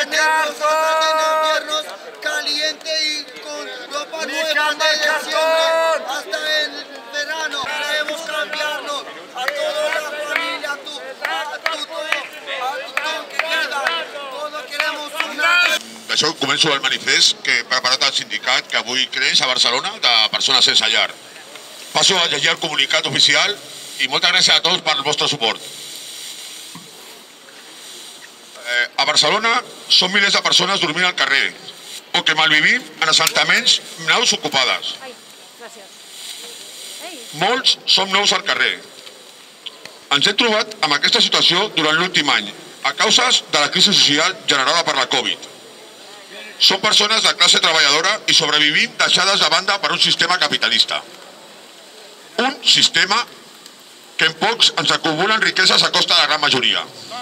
inviernos caliente y con ropa nueva desde diciembre hasta el verano. Queremos cambiarnos a toda la familia, a tothom que queda. Todos queremos una... D'això començo el manifest que he preparat el sindicat que avui creix a Barcelona de persones sense llar. Passo a llegir el comunicat oficial i moltes gràcies a tots pel vostre suport. A Barcelona són milers de persones dormint al carrer o que malvivim en assentaments naus ocupades. Molts som nous al carrer. Ens hem trobat amb aquesta situació durant l'últim any a causes de la crisi social generada per la Covid. Són persones de classe treballadora i sobrevivim deixades de banda per un sistema capitalista. Un sistema que en pocs ens acumulen riqueses a costa de la gran majoria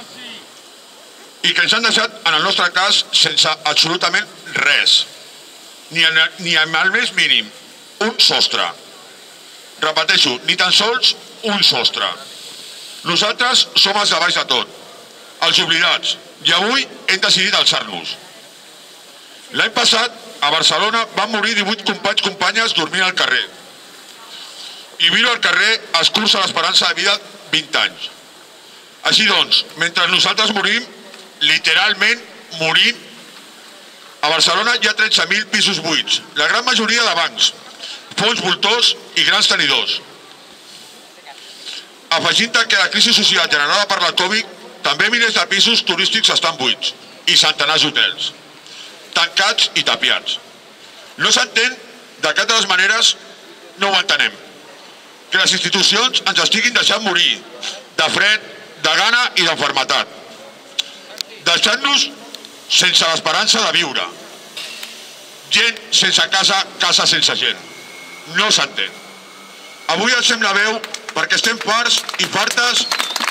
i que ens han deixat, en el nostre cas, sense absolutament res, ni amb el més mínim, un sostre. Repeteixo, ni tan sols un sostre. Nosaltres som els de baix de tot, els oblidats, i avui hem decidit alçar-nos. L'any passat, a Barcelona, van morir 18 companys i companyes dormint al carrer. I viure al carrer escurça l'esperança de vida 20 anys. Així doncs, mentre nosaltres morim, literalment morint, a Barcelona hi ha 13.000 pisos buits, la gran majoria de bancs, fons voltors i grans tenidors. Afegint que la crisi social generada per la Covid, també milers de pisos turístics estan buits i centenars d'hotels, tancats i tapiats. No s'entén de cap de les maneres, no ho entenem, que les institucions ens estiguin deixant morir de fred, de gana i d'enfermetat, deixant-nos sense l'esperança de viure. Gent sense casa, casa sense gent. No s'entén. Avui alcem la veu perquè estem farts i fartes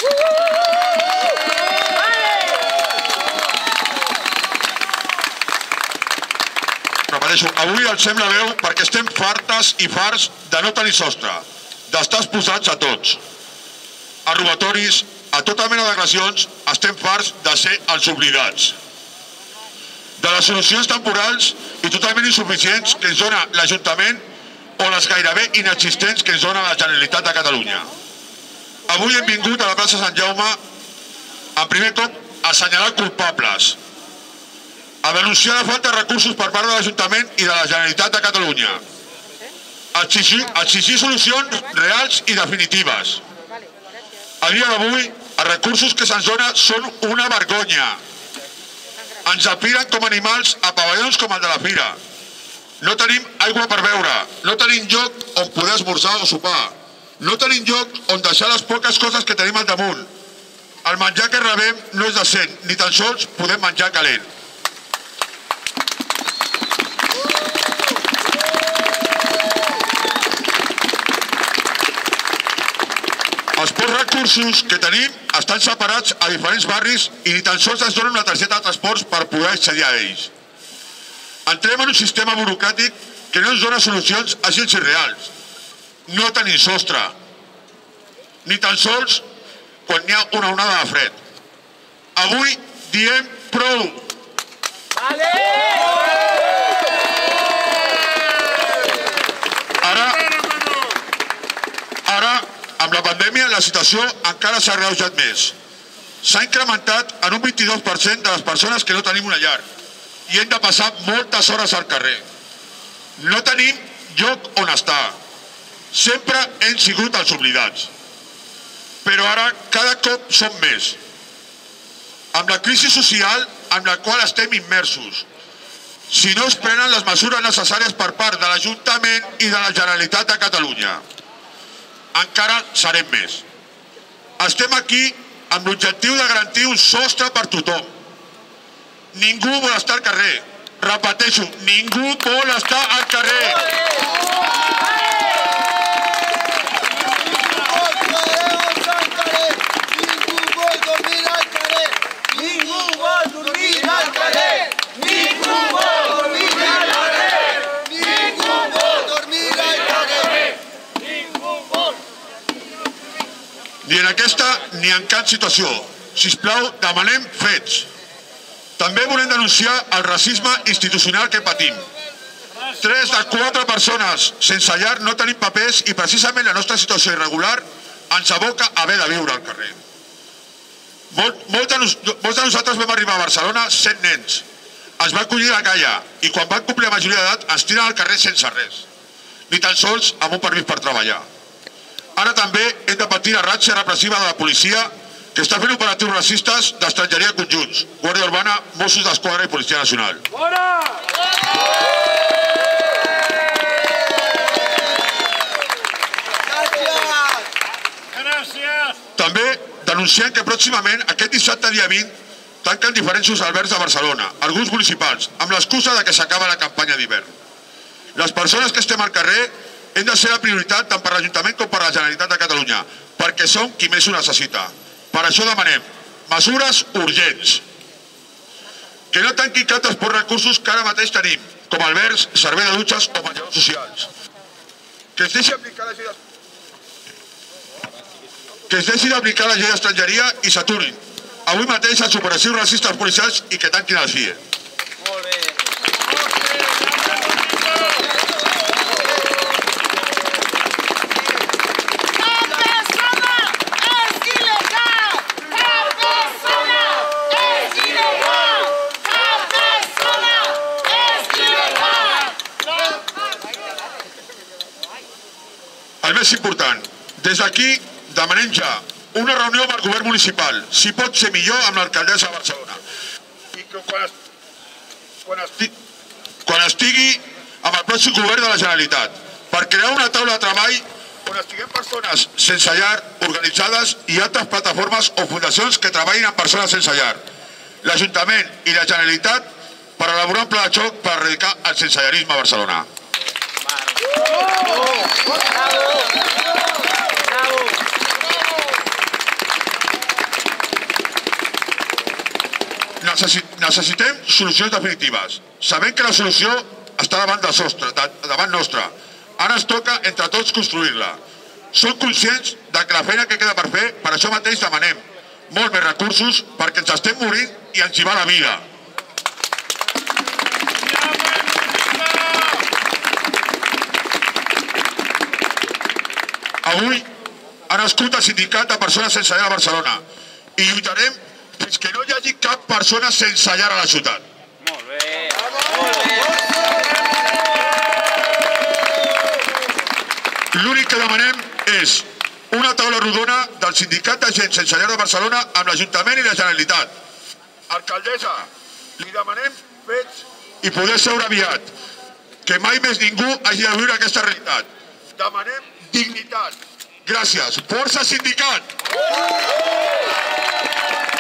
avui alcem la veu perquè estem fartes i farts de no tenir sostre, d'estar exposats a tots, a robatoris, a tota mena d'agressions. Estem farts de ser els oblidats, de les solucions temporals i totalment insuficients que ens dona l'Ajuntament o les gairebé inexistents que ens dona la Generalitat de Catalunya. Avui hem vingut a la plaça Sant Jaume, en primer cop, a assenyalar culpables, a denunciar la falta de recursos per part de l'Ajuntament i de la Generalitat de Catalunya, a exigir solucions reals i definitives. A dia d'avui, els recursos que se'ns donen són una vergonya. Ens apiren com animals a pavellons com el de la Fira. No tenim aigua per beure, no tenim lloc on poder esmorzar o sopar, no tenim lloc on deixar les poques coses que tenim al damunt. El menjar que rebem no és decent, ni tan sols podem menjar calent. Els pocs recursos que tenim estan separats a diferents barris i ni tan sols ens donen una targeta de transports per poder accedir a ells. Entrem en un sistema burocràtic que no ens dona solucions àgils i reals. No tenim sostre, ni tan sols quan hi ha una onada de fred. Avui diem prou. Ara, amb la pandèmia, la situació encara s'ha agreujat més. S'ha incrementat en un 22% de les persones que no tenim una llar i hem de passar moltes hores al carrer. No tenim lloc on estar. Sempre hem sigut els oblidats. Però ara cada cop som més. Amb la crisi social en la qual estem immersos, si no es prenen les mesures necessàries per part de l'Ajuntament i de la Generalitat de Catalunya, encara serem més. Estem aquí amb l'objectiu de garantir un sostre per tothom. Ningú vol estar al carrer. Repeteixo, ningú vol estar al carrer. Ni en aquesta ni en cap situació. Sisplau, demanem fets. També volem denunciar el racisme institucional que patim. 3 de 4 persones sense llar no tenim papers i precisament la nostra situació irregular ens aboca a haver de viure al carrer. Molts de nosaltres vam arribar a Barcelona sent nens. Ens va acollir la Calla i quan van complir la majoria d'edat ens tiren al carrer sense res, ni tan sols amb un permís per treballar. Ara també hem de patir la ratxa repressiva de la policia que està fent operatius racistes d'estrangeria conjunts, Guàrdia Urbana, Mossos d'Esquadra i Policia Nacional. També denunciem que pròximament, aquest dissabte dia 20, tanquen diferents albergs de Barcelona, alguns municipals, amb l'excusa que s'acaba la campanya d'hivern. Les persones que estem al carrer hem de ser la prioritat tant per l'Ajuntament com per la Generalitat de Catalunya, perquè som qui més ho necessita. Per això demanem mesures urgents. Que no tanquin cap dels pocs recursos que ara mateix tenim, com albergs, servei de dutxes o menjadors socials. Que es deixi d'aplicar la llei d'estrangeria i s'aturin avui mateix els operacions racistes policials i que tanquin el CIE. Molt bé. El més important, des d'aquí demanem ja una reunió amb el govern municipal, si pot ser millor amb l'alcaldessa de Barcelona. I que quan estigui amb el pròxim govern de la Generalitat, per crear una taula de treball on estiguem persones sense llar organitzades i altres plataformes o fundacions que treballin amb persones sense llar, l'Ajuntament i la Generalitat per elaborar un pla de xoc per erradicar el sensellarisme a Barcelona. Necessitem solucions definitives. Sabem que la solució està davant nostra. Ara ens toca entre tots construir-la. Som conscients que la feina que queda per fer, per això mateix demanem molt més recursos perquè ens estem morint i ens hi va la vida. Avui ha nascut el Sindicat de Persones Sense Llar a Barcelona i lluitarem fins que no hi hagi cap persona sense llar a la ciutat. Molt bé. Molt bé. L'únic que demanem és una taula rodona del Sindicat de Gent Sense Llar de Barcelona amb l'Ajuntament i la Generalitat. Alcaldessa, li demanem fets i poder seure aviat, que mai més ningú hagi de viure aquesta realitat. Demanem dignitat. Gràcies. Força sindicat!